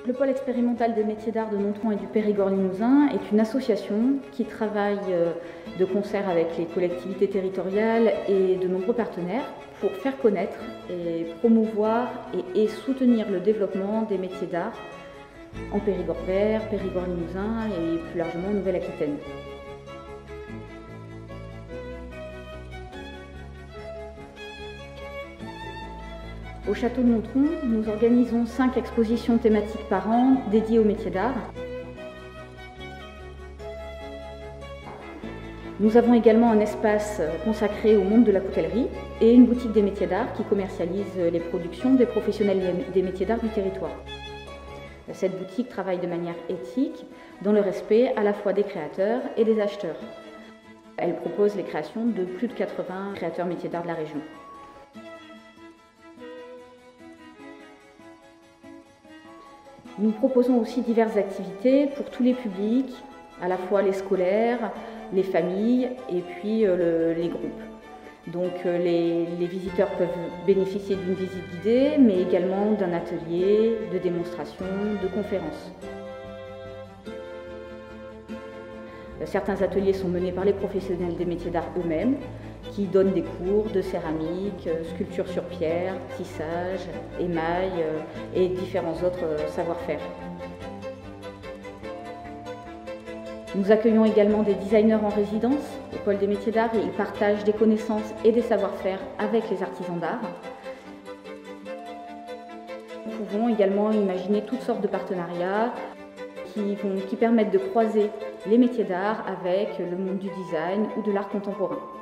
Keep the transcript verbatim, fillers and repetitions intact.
Le pôle expérimental des métiers d'art de Nontron et du Périgord Limousin est une association qui travaille de concert avec les collectivités territoriales et de nombreux partenaires pour faire connaître et promouvoir et, et soutenir le développement des métiers d'art en Périgord vert, Périgord Limousin et plus largement en Nouvelle-Aquitaine. Au château de Nontron, nous organisons cinq expositions thématiques par an dédiées aux métiers d'art. Nous avons également un espace consacré au monde de la coutellerie et une boutique des métiers d'art qui commercialise les productions des professionnels des métiers d'art du territoire. Cette boutique travaille de manière éthique, dans le respect à la fois des créateurs et des acheteurs. Elle propose les créations de plus de quatre-vingts créateurs métiers d'art de la région. Nous proposons aussi diverses activités pour tous les publics, à la fois les scolaires, les familles et puis euh, le, les groupes. Donc euh, les, les visiteurs peuvent bénéficier d'une visite guidée, mais également d'un atelier, de démonstration, de conférences. Certains ateliers sont menés par les professionnels des métiers d'art eux-mêmes, qui donnent des cours de céramique, sculpture sur pierre, tissage, émail et différents autres savoir-faire. Nous accueillons également des designers en résidence au pôle des métiers d'art et ils partagent des connaissances et des savoir-faire avec les artisans d'art. Nous pouvons également imaginer toutes sortes de partenariats qui, vont, qui permettent de croiser les métiers d'art avec le monde du design ou de l'art contemporain.